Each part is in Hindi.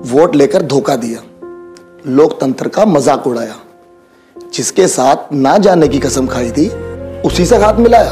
वोट लेकर धोखा दिया, लोकतंत्र का मजाक उड़ाया, जिसके साथ ना जाने की कसम खाई थी उसी से हाथ मिलाया।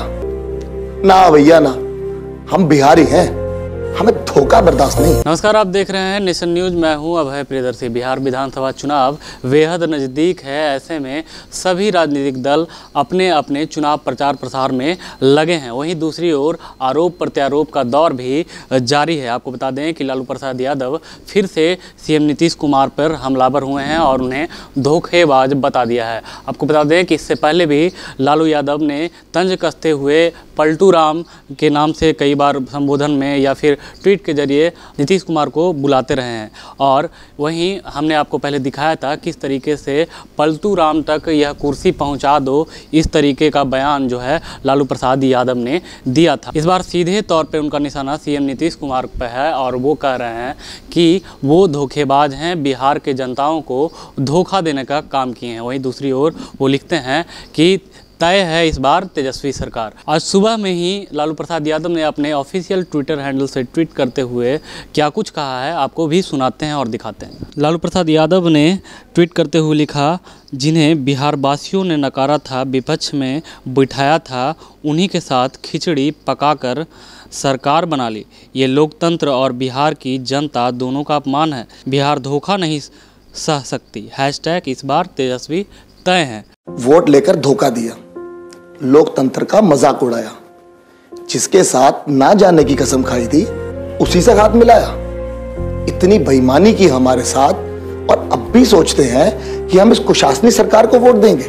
ना भैया ना, हम बिहारी हैं, हमें धोखा बर्दाश्त नहीं। नमस्कार, आप देख रहे हैं नेशन न्यूज। मैं हूं अभय प्रियदर्शी। बिहार विधानसभा चुनाव बेहद नज़दीक है। ऐसे में सभी राजनीतिक दल अपने अपने चुनाव प्रचार प्रसार में लगे हैं। वहीं दूसरी ओर आरोप प्रत्यारोप का दौर भी जारी है। आपको बता दें कि लालू प्रसाद यादव फिर से सीएम नीतीश कुमार पर हमलावर हुए हैं और उन्हें धोखेबाज बता दिया है। आपको बता दें कि इससे पहले भी लालू यादव ने तंज कसते हुए पलटू राम के नाम से कई बार संबोधन में या फिर ट्वीट के जरिए नीतीश कुमार को बुलाते रहे हैं। और वहीं हमने आपको पहले दिखाया था किस तरीके से पलटू राम तक यह कुर्सी पहुंचा दो, इस तरीके का बयान जो है लालू प्रसाद यादव ने दिया था। इस बार सीधे तौर पे उनका निशाना सीएम नीतीश कुमार पर है और वो कह रहे हैं कि वो धोखेबाज हैं, बिहार के जनताओं को धोखा देने का काम किए हैं। वहीं दूसरी ओर वो लिखते हैं कि तय है इस बार तेजस्वी सरकार। आज सुबह में ही लालू प्रसाद यादव ने अपने ऑफिशियल ट्विटर हैंडल से ट्वीट करते हुए क्या कुछ कहा है, आपको भी सुनाते हैं और दिखाते हैं। लालू प्रसाद यादव ने ट्वीट करते हुए लिखा, जिन्हें बिहार वासियों ने नकारा था, विपक्ष में बिठाया था, उन्हीं के साथ खिचड़ी पकाकर सरकार बना ली। ये लोकतंत्र और बिहार की जनता दोनों का अपमान है। बिहार धोखा नहीं सह सकती। हैशटैग इस बार तेजस्वी तय है। वोट लेकर धोखा दिया, लोकतंत्र का मजाक उड़ाया, जिसके साथ ना जाने की कसम खाई थी उसी से हाथ मिलाया। इतनी बेईमानी की हमारे साथ और अब भी सोचते हैं कि हम इस कुशासनी सरकार को वोट देंगे।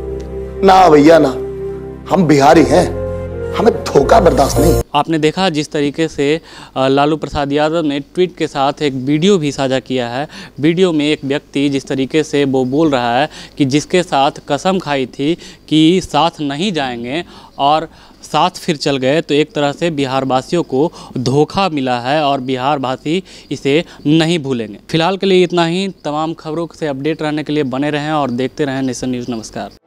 ना भैया ना, हम बिहारी हैं, हमें धोखा बर्दाश्त नहीं। आपने देखा जिस तरीके से लालू प्रसाद यादव ने ट्वीट के साथ एक वीडियो भी साझा किया है। वीडियो में एक व्यक्ति जिस तरीके से वो बोल रहा है कि जिसके साथ कसम खाई थी कि साथ नहीं जाएंगे और साथ फिर चल गए, तो एक तरह से बिहार वासियों को धोखा मिला है और बिहार वासी इसे नहीं भूलेंगे। फिलहाल के लिए इतना ही। तमाम खबरों से अपडेट रहने के लिए बने रहें और देखते रहें नेशन न्यूज़। नमस्कार।